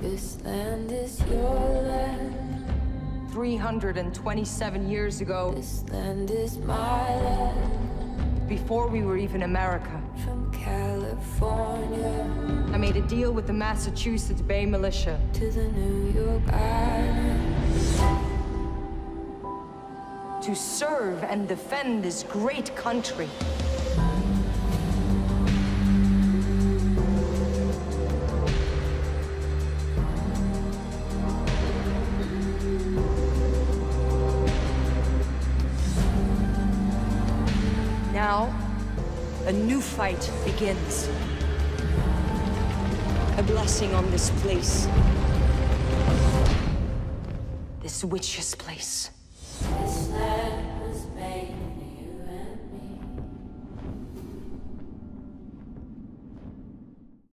This land is your land. 327 years ago, This land is my land. before we were even America, From California I made a deal with the Massachusetts Bay Militia. to the New York Island. To serve and defend this great country. Now, a new fight begins. A blessing on this place. This witch's place.